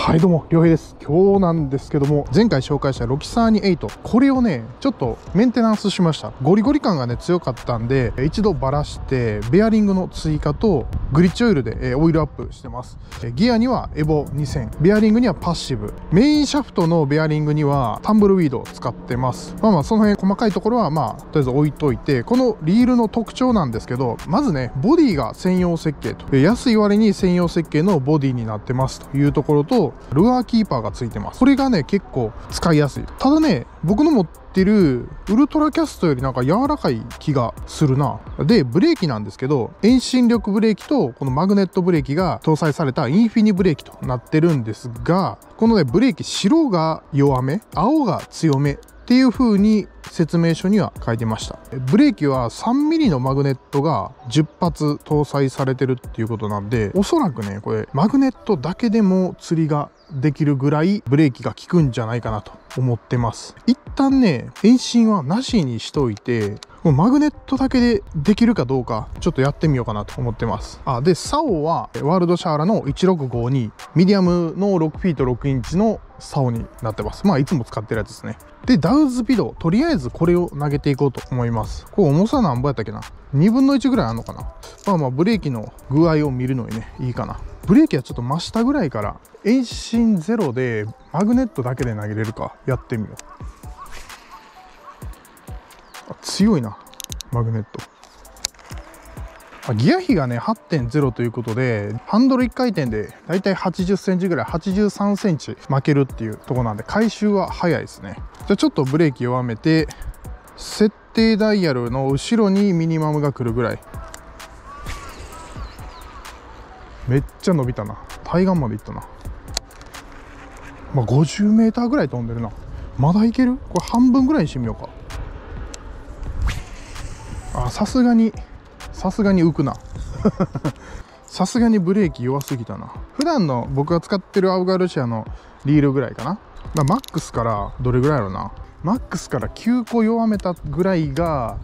はいどうも、りょうへいです。今日なんですけども、前回紹介したロキサーニ8、これをねちょっとメンテナンスしました。ゴリゴリ感がね強かったんで、一度バラしてベアリングの追加とグリッチオイルでオイルアップしてます。ギアにはエボ2000、ベアリングにはパッシブ、メインシャフトのベアリングにはタンブルウィードを使ってます。その辺細かいところはとりあえず置いといて、このリールの特徴なんですけど、まずねボディが専用設計と、安い割に専用設計のボディになってますというところと、ルアーキーパーがついてます。これがね結構使いやすい。ただね、僕の持ってるウルトラキャストよりなんか柔らかい気がするな。でブレーキなんですけど、遠心力ブレーキとこのマグネットブレーキが搭載されたインフィニブレーキとなってるんですが、このねブレーキ、白が弱め、青が強めっていう風に説明書には書いてました。ブレーキは 3mm のマグネットが10発搭載されてるっていうことなんで、おそらくねこれマグネットだけでも釣りができるぐらいブレーキが効くんじゃないかなと思ってます。一旦ね遠心はなしにしといて、もうマグネットだけでできるかどうかちょっとやってみようかなと思ってます。で竿はワールドシャーラの1652、ミディアムの6フィート6インチの竿になってます。いつも使ってるやつですね。でダウスピード、とりあえずこれを投げていこうと思います。これ重さ何ぼやったっけな、2分の1ぐらいあるのかな。ブレーキの具合を見るのにねいいかな。ブレーキはちょっと真下ぐらいから、遠心ゼロでマグネットだけで投げれるかやってみよう。強いなマグネット。ギア比がね 8.0 ということで、ハンドル1回転でだいたい80センチぐらい、83センチ負けるっていうとこなんで、回収は早いですね。じゃあちょっとブレーキ弱めて、設定ダイヤルの後ろにミニマムが来るぐらい。めっちゃ伸びたな。対岸まで行ったな。50メーターぐらい飛んでるな。まだいける？これ半分ぐらいにしてみようか。さすがに浮くな。さすがにブレーキ弱すぎたな。普段の僕が使ってるアウガルシアのリールぐらいかな。マックスからどれぐらいやろな。マックスから9個弱めたぐらいが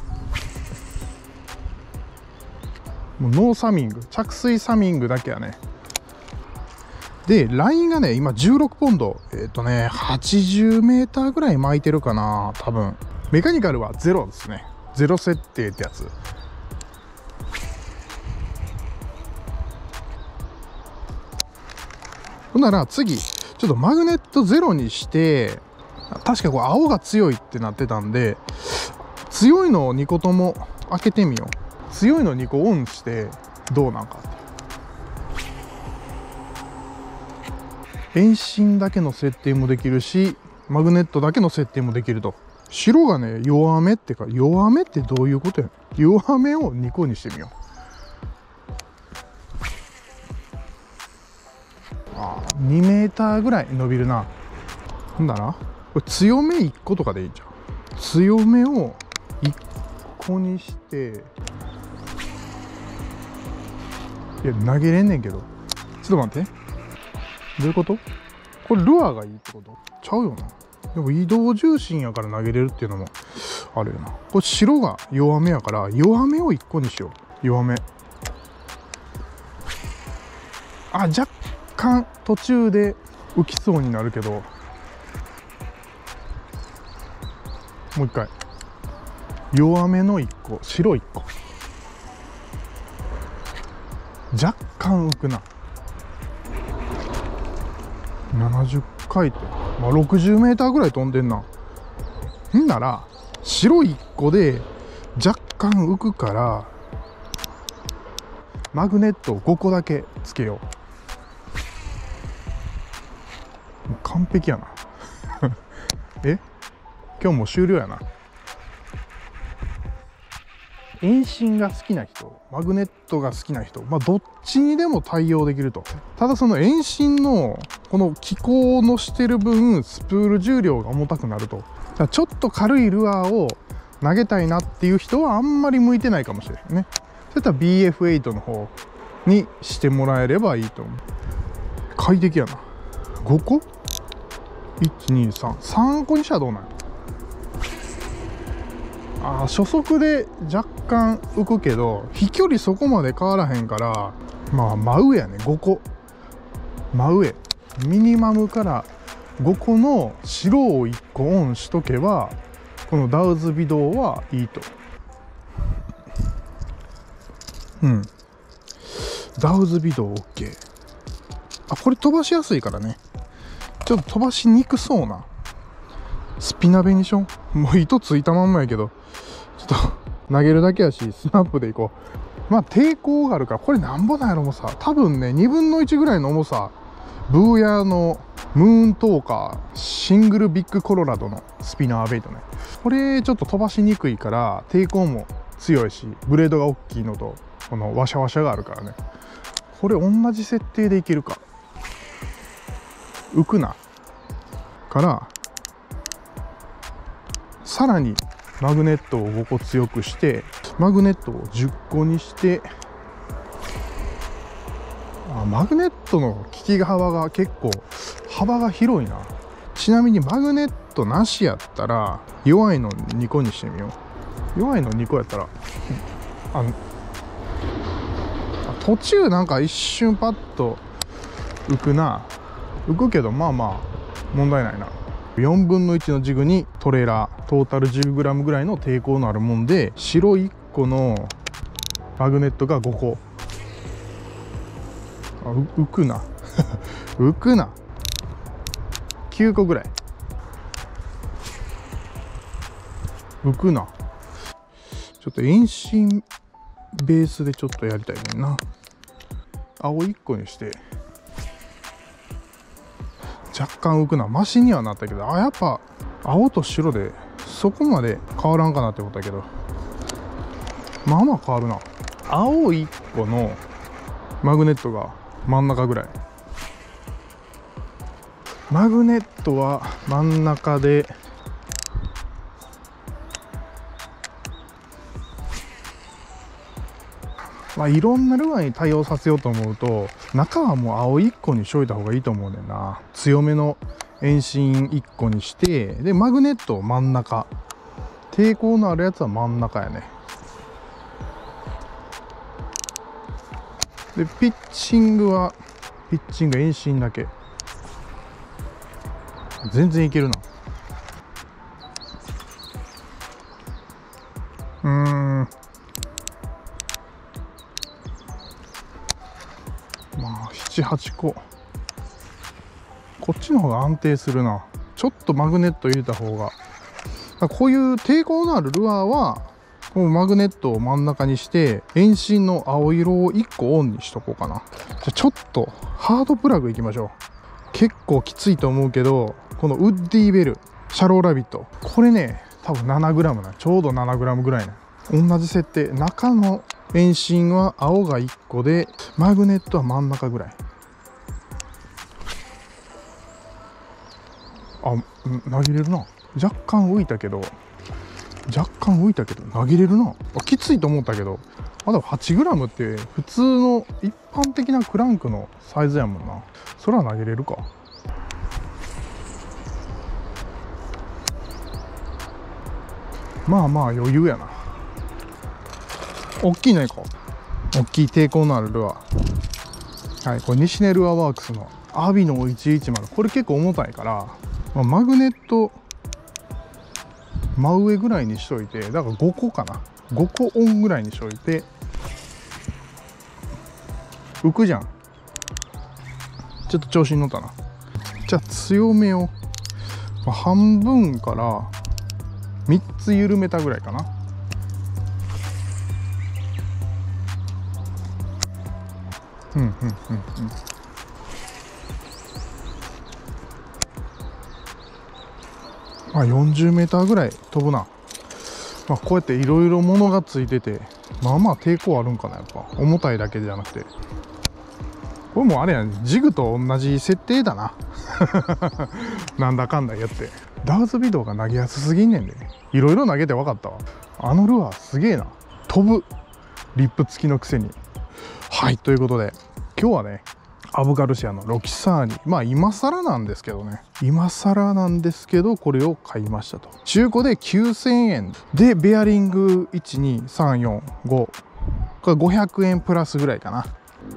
もうノーサミング、着水サミングだけやね。でラインがね今16ポンド、80メーターぐらい巻いてるかな多分。メカニカルはゼロですね。ゼロ設定ってやつ。ほんなら次ちょっとマグネットゼロにして、確かこう青が強いってなってたんで、強いのを2個とも開けてみよう。強いの2個オンしてどうなんかっていう。遠心だけの設定もできるし、マグネットだけの設定もできると。白がね弱めってか、弱めってどういうことや。弱めを2個にしてみよう。2メーターぐらい伸びるな。ほんならこれ強め1個とかでいいじゃん。強めを1個にして、いや投げれんねんけど、ちょっと待って、どういうこと？これルアーがいいってことちゃうよな。でも移動重心やから投げれるっていうのもあるよな。これ白が弱めやから弱めを1個にしよう。弱め。若干途中で浮きそうになるけど、もう一回弱めの1個、白1個。若干浮くな。70回転、60メーターぐらい飛んでんな。んなら白1個で若干浮くから、マグネットを5個だけつけよう。もう完璧やな。今日も終了やな。遠心が好きな人、マグネットが好きな人、どっちにでも対応できると。ただその遠心のこの機構のしてる分、スプール重量が重たくなると。ちょっと軽いルアーを投げたいなっていう人はあんまり向いてないかもしれないね。そういったら BF8 の方にしてもらえればいいと思う。快適やな。5個 ?1、2、3個にしたらどうなんや。初速で若干浮くけど、飛距離そこまで変わらへんから、真上やね。5個真上ミニマムから5個の白を1個オンしとけばこのダウズ微動はいいと。ダウズ微動 OK。 これ飛ばしやすいからね。ちょっと飛ばしにくそうなスピナベにしよう。もう糸ついたまんまやけど、ちょっと投げるだけやしスナップでいこう。抵抗があるから、これなんぼなんやろ重さ。多分ね2分の1ぐらいの重さ。ブーヤーのムーントーカーシングルビッグコロラドのスピナーベイトね。これちょっと飛ばしにくいから抵抗も強いし、ブレードが大きいのとこのワシャワシャがあるからね。これ同じ設定でいけるか。浮くなからさらにマグネットを5個強くしてマグネットを10個にして、マグネットの効き幅が結構幅が広いな。ちなみにマグネットなしやったら弱いの2個にしてみよう。弱いの2個やったら途中なんか一瞬パッと浮くな。浮くけどまあまあ問題ないな。4分の1のジグにトレーラートータル 10g ぐらいの抵抗のあるもんで、白1個のマグネットが5個。浮くな浮くな。9個ぐらい浮くな。ちょっと遠心ベースでちょっとやりたいねんな。青1個にして若干浮くな。マシにはなったけど、やっぱ青と白でそこまで変わらんかなって思ったけど、まあまあ変わるな。青1個のマグネットが真ん中ぐらい。マグネットは真ん中でいろんなルアーに対応させようと思うと中はもう青1個にしといた方がいいと思うねんな。強めの遠心1個にして、でマグネットを真ん中、抵抗のあるやつは真ん中やね。でピッチング遠心だけ。全然いけるな。7、8個。こっちの方が安定するな。ちょっとマグネット入れた方が。こういう抵抗のあるルアーはこうマグネットを真ん中にして遠心の青色を1個オンにしとこうかな。じゃちょっとハードプラグいきましょう。結構きついと思うけど、このウッディベルシャローラビット、これね多分 7g な。ちょうど 7g ぐらいな。同じ設定。中の遠心は青が1個でマグネットは真ん中ぐらい。投げれるな。若干浮いたけど投げれるな。きついと思ったけど、でも 8g って普通の一般的なクランクのサイズやもんな。それは投げれるか。まあまあ余裕やな。大きいのいこう。大きい抵抗のあるルアー。はい、これ西根ルアーワークスのアビノ110。これ結構重たいから、マグネット真上ぐらいにしといて、だから5個かな。5個オンぐらいにしといて、浮くじゃん。ちょっと調子に乗ったな。じゃあ強めを半分から3つ緩めたぐらいかな。40m ぐらい飛ぶな。こうやっていろいろ物がついてて、まあまあ抵抗あるんかな。やっぱ重たいだけじゃなくて、これもあれやん、ジグと同じ設定だななんだかんだやって。ダウズ微動が投げやすすぎんねんで。いろいろ投げて分かったわ。あのルアーすげえな。飛ぶリップ付きのくせに。はい、ということで今日はねアブガルシアのロキサーニ、今更なんですけどこれを買いましたと。中古で9000円でベアリング12345これ500円プラスぐらいかな。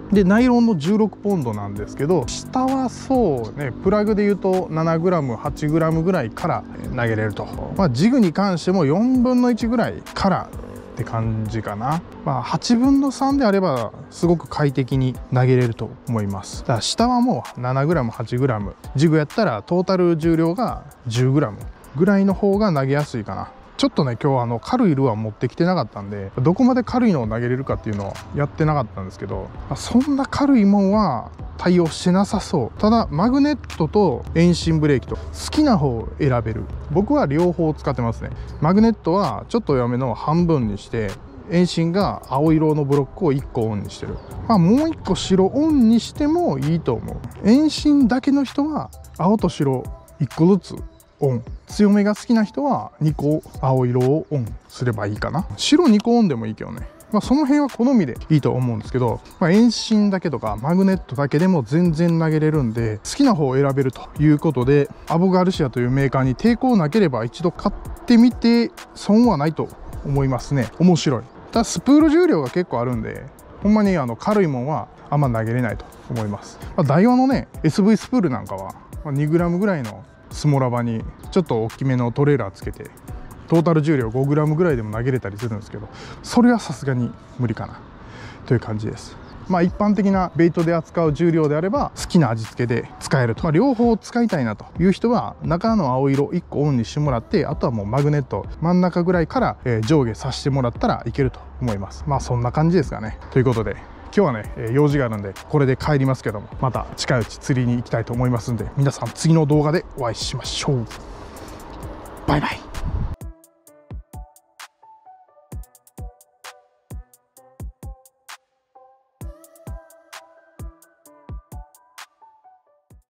でナイロンの16ポンドなんですけど、下はそうね、プラグでいうと 7g、8g ぐらいから投げれると。ジグに関しても4分の1ぐらいからって感じかな。8分の3であればすごく快適に投げれると思います。だから下はもう 7g、8g、ジグやったらトータル重量が 10g ぐらいの方が投げやすいかな。ちょっとね、今日軽いルアー持ってきてなかったんで、どこまで軽いのを投げれるかっていうのはやってなかったんですけど、そんな軽いもんは対応してなさそう。ただマグネットと遠心ブレーキと好きな方を選べる。僕は両方使ってますね。マグネットはちょっと弱めの半分にして、遠心が青色のブロックを1個オンにしてる。もう1個白オンにしてもいいと思う。遠心だけの人は青と白1個ずつオン、強めが好きな人は2個青色をオンすればいいかな。白2個オンでもいいけどね、その辺は好みでいいと思うんですけど、遠心だけとかマグネットだけでも全然投げれるんで、好きな方を選べるということで、アボガルシアというメーカーに抵抗なければ一度買ってみて損はないと思いますね。面白い。ただスプール重量が結構あるんで、ほんまに軽いもんはあんま投げれないと思います。ダイワのね SV スプールなんかは 2g ぐらいのスモラバにちょっと大きめのトレーラーつけてトータル重量 5g ぐらいでも投げれたりするんですけど、それはさすがに無理かなという感じです。一般的なベイトで扱う重量であれば好きな味付けで使えると。両方使いたいなという人は中の青色1個オンにしてもらって、あとはもうマグネット真ん中ぐらいから上下させてもらったらいけると思います。そんな感じですかね。ということで今日はね用事があるんでこれで帰りますけども、また近いうち釣りに行きたいと思いますんで、皆さん次の動画でお会いしましょう。バイバイ。